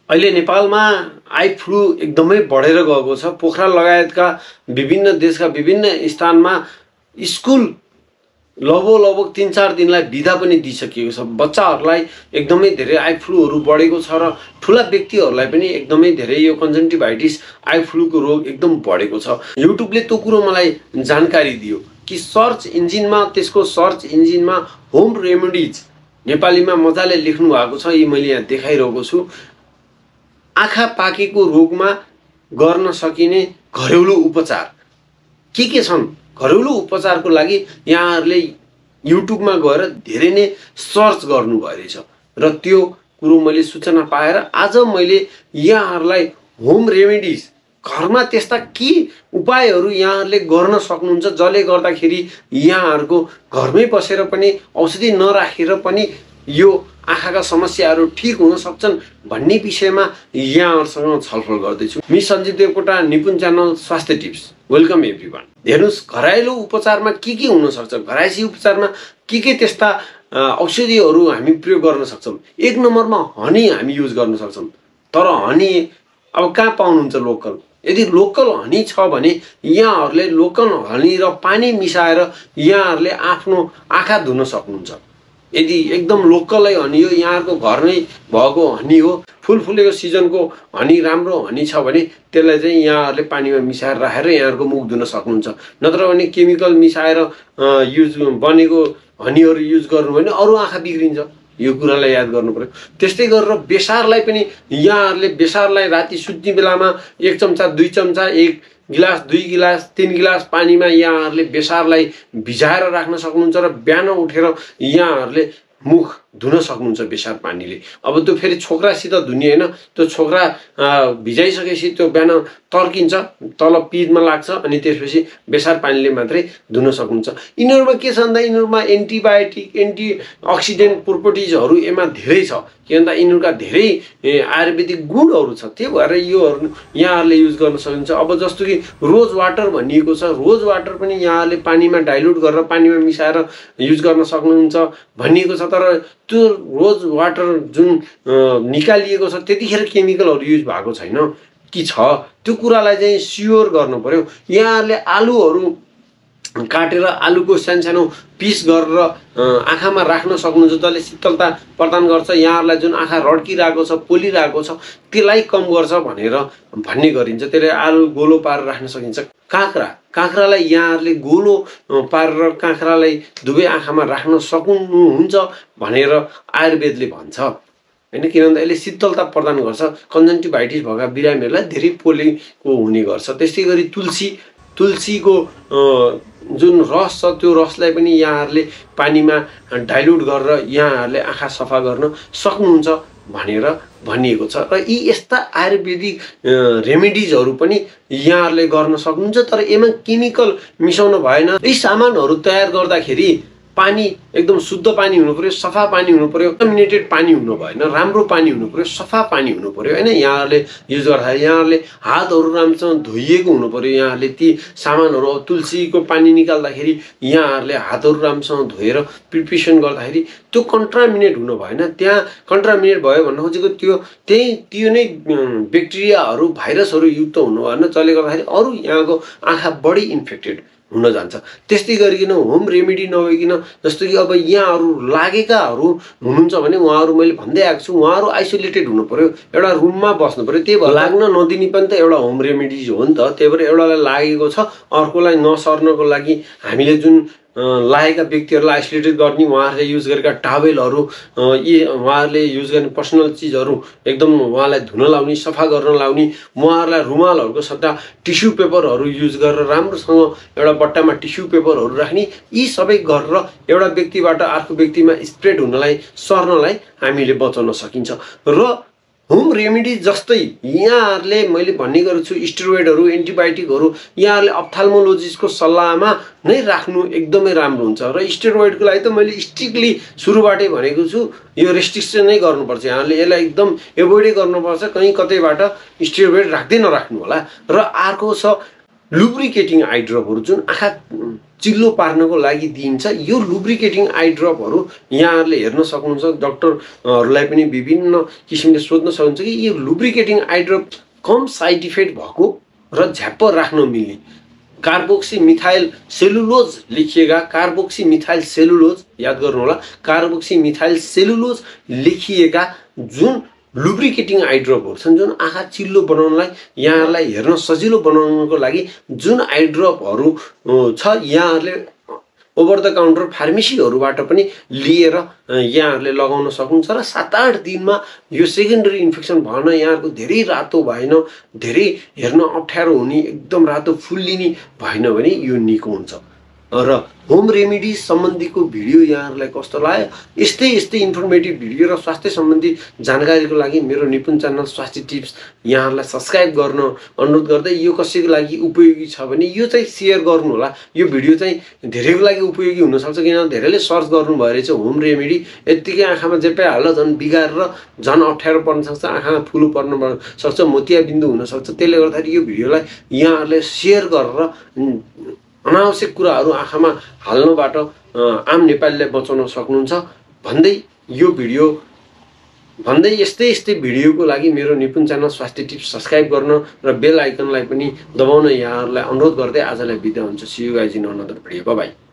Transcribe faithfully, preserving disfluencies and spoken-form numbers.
अहिले नेपालमा eye flu एकदमै बढेर गएको छ। पोखरा लगायतका विभिन्न देशका विभिन्न स्थानमा स्कुल लगभग लगभग तीन चार दिनलाई बिदा पनि दिइसकिएको छ। बच्चाहरूलाई एकदमै धेरै आई फ्लूहरू बढेको छ र ठुला व्यक्तिहरूलाई पनि एकदमै धेरै यो कन्जन्क्टिभाइटिस आई फ्लूको रोग एकदम बढेको छ। युट्युबले त्यो कुरो मलाई जानकारी दियो कि सर्च इन्जिनमा त्यसको सर्च इन्जिनमा होम रेमेडिज नेपालीमा मजाले लेख्नु भएको छ। यी मैले यहाँ देखाइरहेको छु। आँखा पाकेको रोगमा गर्न सकिने घरेलु उपचार के के छन्? घरेलु उपचारको लागि यहाँहरूले युट्युबमा गएर धेरै नै सर्च गर्नुभयो रहेछ र त्यो कुरो मैले सूचना पाएर आज मैले यहाँहरूलाई होम रेमेडिज घरमा त्यस्ता के उपायहरू यहाँहरूले गर्न सक्नुहुन्छ जसले गर्दाखेरि यहाँहरूको घरमै बसेर पनि औषधि नराखेर पनि यो आँखाका समस्याहरू ठिक हुन सक्छन् भन्ने विषयमा यहाँहरूसँग छलफल गर्दैछु। मि सञ्जीव देवकोटा, निपुण च्यानल स्वास्थ्य टिप्स। Welcome everyone. हेर्नुहोस्, घरेलु उपचारमा के के हुन सक्छ, घरायसी उपचारमा के के त्यस्ता औषधिहरू हामी प्रयोग गर्न सक्छौँ। एक नम्बरमा हनी हामी युज गर्न सक्छौँ। तर हनी अब कहाँ पाउनुहुन्छ? लोकल। यदि लोकल हनी छ भने यहाँहरूले लोकल हनी र पानी मिसाएर यहाँहरूले आफ्नो आँखा धुन सक्नुहुन्छ। यदि एकदम लोकलै हनी हो, यहाँहरूको घरमै भएको हनी हो, फुल फुलेको सिजनको हनी, राम्रो हनी छ भने त्यसलाई चाहिँ यहाँहरूले पानीमा मिसाएर राखेर यहाँहरूको मुख धुन सक्नुहुन्छ। नत्र भने केमिकल मिसाएर युज बनेको हनीहरू युज गर्नु भने अरू आँखा बिग्रिन्छ। यो कुरालाई याद गर्नु पर्यो। त्यस्तै गरेर बेसारलाई पनि यहाँहरूले बेसारलाई राति सुत्ने बेलामा एक चम्चा दुई चम्चा एक गिलास दुई गिलास तीन गिलास पानीमा यहाँहरूले बेसारलाई भिजाएर राख्न सक्नुहुन्छ र बिहान उठेर यहाँहरूले मुख धुन सक्नुहुन्छ बेसार पानीले। अब त्यो फेरि छोक्रासित धुने होइन, त्यो छोक्रा भिजाइसकेपछि त्यो बिहान तर्किन्छ, तल पिँधमा लाग्छ अनि त्यसपछि बेसार पानीले मात्रै धुन सक्नुहुन्छ। यिनीहरूमा के छ भन्दा यिनीहरूमा एन्टिबायोटिक एन्टी अक्सिडेन्ट प्रोपर्टिजहरू यसमा धेरै छ। के भन्दा यिनीहरूका धेरै आयुर्वेदिक गुणहरू छ। त्यही भएर योहरू यहाँहरूले युज गर्न सक्नुहुन्छ। अब जस्तो कि रोज वाटर भनिएको छ, रोज वाटर पनि यहाँहरूले पानीमा डाइल्युट गरेर पानीमा मिसाएर युज गर्न सक्नुहुन्छ भनिएको छ। तर त्यो रोज वाटर जुन निकालिएको छ त्यतिखेर केमिकलहरू युज भएको छैन कि छ, त्यो कुरालाई चाहिँ स्योर गर्नु पर्यो। यहाँहरूले आलुहरू काटेर आलुको सानो सानो पिस गरेर आँखामा राख्न सक्नुहुन्छ, जसले शीतलता प्रदान गर्छ। यहाँहरूलाई जुन आँखा रड्किरहेको छ, पोलिरहेको छ, त्यसलाई कम गर्छ भनेर भन्ने गरिन्छ। त्यसले आलु गोलो पारेर राख्न सकिन्छ। काँक्रा काँक्रालाई यहाँहरूले गोलो पारेर काँक्रालाई दुवै आँखामा राख्न सक्नुहुन्छ भनेर आयुर्वेदले भन्छ होइन। किन भन्दा यसले शीतलता प्रदान गर्छ। कन्जन्क्टिभाइटिस भएका बिरामीहरूलाई धेरै पोलेको हुने गर्छ। त्यस्तै गरी तुलसी तुलसीको जुन रस छ त्यो रसलाई पनि यहाँहरूले पानीमा डाइल्युट गरेर यहाँहरूले आँखा सफा गर्न सक्नुहुन्छ भनेर भनिएको छ। र यी यस्ता आयुर्वेदिक रेमेडिजहरू पनि यहाँहरूले गर्न सक्नुहुन्छ। तर यसमा केमिकल मिसाउनु भएन। यी सामानहरू तयार गर्दाखेरि पानी एकदम शुद्ध पानी हुनु पर्यो, सफा पानी हुनु पर्यो, कन्टामिनेटेड पानी हुनु भएन, राम्रो पानी हुनु पर्यो, सफा पानी हुनु पर्यो होइन। यहाँहरूले युज गर्दाखेरि यहाँहरूले हातहरू राम्रोसँग धोइएको हुनु पर्यो। यहाँहरूले ती सामानहरू तुलसीको पानी निकाल्दाखेरि यहाँहरूले हातहरू राम्रोसँग धोएर प्रिपरेसन गर्दाखेरि त्यो कन्टामिनेट हुनु भएन। त्यहाँ कन्टामिनेट भयो भन्न खोजेको त्यो त्यही त्यो नै ब्याक्टेरियाहरू भाइरसहरू युक्त हुनु भएन, जसले गर्दाखेरि अरू यहाँको आँखा बढी इन्फेक्टेड हुन जान्छ। त्यस्तै गरिकन होम रेमेडी नभइकन जस्तो कि अब यहाँहरू लागेकाहरू हुनुहुन्छ भने उहाँहरू मैले भन्दै आएको छु, उहाँहरू आइसोलेटेड हुनु पर्यो, एउटा रुममा बस्नु पर्यो। त्यही भएर लाग्न नदिने पनि त एउटा होम रेमेडिज हो नि त। त्यही भएर एउटालाई लागेको छ, अर्कोलाई नसर्नको लागि हामीले जुन लागेका व्यक्तिहरूलाई आइसोलेटेड गर्ने उहाँहरूले युज गरेका टावेलहरू, यी उहाँहरूले युज गर्ने पर्सनल चिजहरू एकदम उहाँलाई धुन लाउने, सफा गर्न लाउने, उहाँहरूलाई रुमालहरूको सट्टा टिस्यु पेपरहरू युज गरेर राम्रोसँग एउटा बट्टामा टिस्यु पेपरहरू राख्ने, यी सबै गरेर एउटा व्यक्तिबाट अर्को व्यक्तिमा स्प्रेड हुनलाई सर्नलाई हामीले बचाउन सकिन्छ। र होम रेमेडी जस्तै यहाँहरूले मैले भन्ने गरेको छु स्टेरोइडहरू एन्टिबायोटिकहरू यहाँहरूले अप्थाल्मोलोजिस्टको सल्लाहमा नै राख्नु एकदमै राम्रो हुन्छ। र स्टेरोइडको लागि त मैले स्ट्रिक्टली सुरुबाटै भनेको छु यो रेस्ट्रिक्सन नै गर्नुपर्छ। यहाँले यसलाई एकदम एभोइडै गर्नुपर्छ, कहीँ कतैबाट स्टेरोइड राख्दै नराख्नु होला। र अर्को छ लुब्रिकेटिङ आई ड्रपहरू जुन आँखा चिल्लो पार्नको लागि दिइन्छ। यो लुब्रिकेटिङ आई ड्रपहरू यहाँहरूले हेर्न सक्नुहुन्छ। डक्टरहरूलाई पनि विभिन्न किसिमले सोध्न सक्नुहुन्छ कि यो लुब्रिकेटिङ आई ड्रप कम साइड इफेक्ट भएको र झ्याप्प राख्न मिल्ने कार्बोक्सी मिथाइल सेलुलोज लेखिएका कार्बोक्सी मिथाइल सेलुलोज याद गर्नु होला, कार्बोक्सी मिथाइल सेलुलोज लेखिएका जुन लुब्रिकेटिङ आई ड्रपहरू छन्, जुन आँखा चिल्लो बनाउनलाई यहाँहरूलाई हेर्न सजिलो बनाउनको लागि जुन आई ड्रपहरू छ यहाँहरूले ओभर द काउन्टर फार्मेसीहरूबाट पनि लिएर यहाँहरूले लगाउन सक्नुहुन्छ र सात आठ दिनमा यो सेकेन्डरी इन्फेक्सन भएन, यहाँहरूको धेरै रातो भएन, धेरै हेर्न अप्ठ्यारो हुने, एकदम रातो फुल्लिने भएन भने यो निको हुन्छ। र होम रेमेडिज सम्बन्धीको भिडियो यहाँहरूलाई कस्तो लाग्यो? यस्तै यस्तै इन्फर्मेटिभ भिडियो र स्वास्थ्य सम्बन्धी जानकारीको लागि मेरो निपुण च्यानल स्वास्थ्य टिप्स यहाँहरूलाई सब्सक्राइब गर्न अनुरोध गर्दै, यो कसैको लागि उपयोगी छ भने यो चाहिँ सेयर गर्नु होला। यो भिडियो चाहिँ धेरैको लागि उपयोगी हुनसक्छ, किनभने धेरैले सर्च गर्नुभयो रहेछ होम रेमेडी, यत्तिकै आँखामा जे पाइहाल्छ झन् बिगारेर झन् अप्ठ्यारो पर्न सक्छ, आँखामा फुलो पर्न सक्छ, मोतियाबिन्दु हुनसक्छ। त्यसले गर्दाखेरि यो भिडियोलाई यहाँहरूले सेयर गरेर अनावश्यक कुराहरू आँखामा हाल्नबाट आम नेपालीलाई बचाउन सक्नुहुन्छ भन्दै यो भिडियो भन्दै यस्तै यस्तै भिडियोको लागि मेरो निपुण च्यानल स्वास्थ्य टिप्स सब्सक्राइब गर्न र बेल आइकनलाई पनि दबाउन यहाँहरूलाई अनुरोध गर्दै आजलाई बिदा हुन्छ। See you guys in another video. Bye by.